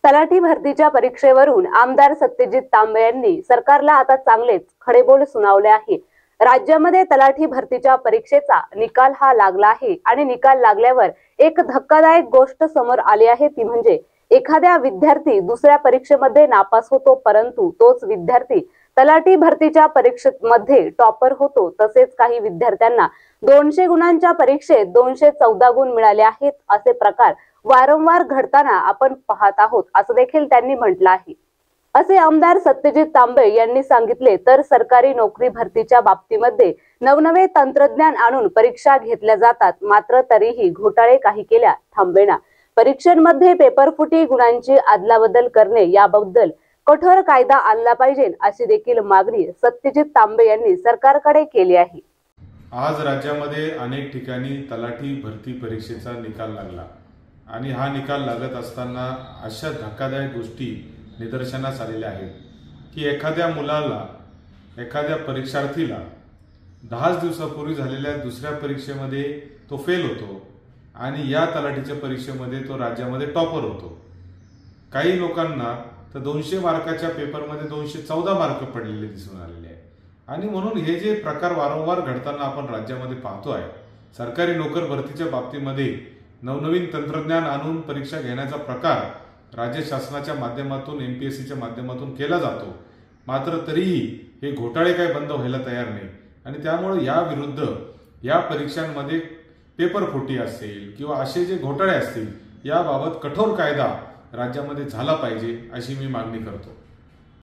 तलाठी भरतीच्या परीक्षेवरून आमदार सत्यजित तांबे यांनी सरकारला आता चांगलेच खडेबोल सुनावले आहे। राज्यामध्ये तलाठी भरतीच्या परीक्षेचा निकाल हा लागला आहे आणि निकाल लागल्यावर एक धक्कादायक गोष्ट समोर आली आहे, ती म्हणजे एखाद्या विद्यार्थी दुसऱ्या परीक्षेमध्ये नापास होतो, परंतु तोच विद्यार्थी तलाठी भरतीच्या परीक्षेमध्ये टॉपर होतो। तसेच काही विद्यार्थ्यांना 200 गुणांच्या परीक्षेत 214 गुण मिळाले आहेत। असे प्रकार वारंवार घडताना आपण पाहत आहोत, असं देखील त्यांनी म्हटलं आहे। असे आमदार सत्यजित तांबे यांनी सांगितले। तर सरकारी नोकरी भरतीच्या बाबतीमध्ये नवनवे तंत्रज्ञान आणून परीक्षा घेतल्या जातात, मात्र तरीही घोटाळे काही केल्या थांबेना। परीक्षांमध्ये पेपरफुटी, गुणांची अदलाबदल करणे याबद्दल कठोर कायदा आणला पाहिजे, अशी देखील मागणी सत्यजित तांबे यांनी सरकारकडे केली आहे। आज राज्यामध्ये अनेक ठिकाणी तलाठी भरती परीक्षेचा निकाल लागला आणि हा निकाल लागत असताना अशा धक्कादायक गोष्टी निदर्शनास आलेल्या आहेत की एखाद्या मुलाला, एखाद्या परीक्षार्थीला 10 दिवसापूर्वी झालेल्या दुसऱ्या परीक्षेमध्ये तो फेल होतो आणि या तलाठीच्या परीक्षेमध्ये तो राज्यामध्ये टॉपर होतो। काही लोकांना तर 200 मार्काच्या पेपरमध्ये 214 मार्क पडलेले दिसून आलेले आहे आणि म्हणून हे जे प्रकार वारंवार घडताना आपण राज्यामध्ये पाहतो आहे। सरकारी नोकर भरतीच्या बाबतीमध्ये नवनवीन तंत्रज्ञान आणून परीक्षा घेण्याचा प्रकार राज्य शासनाच्या माध्यमातून, एमपीएससीच्या माध्यमातून केला जातो, मात्र तरीही हे घोटाळे काही बंद व्हायला तयार नाही आणि त्यामुळे या विरुद्ध या परीक्षांमध्ये पेपरफुटी असेल किंवा असे जे घोटाळे असतील याबाबत कठोर कायदा राज्यामध्ये झाला पाहिजे, अशी मी मागणी करतो।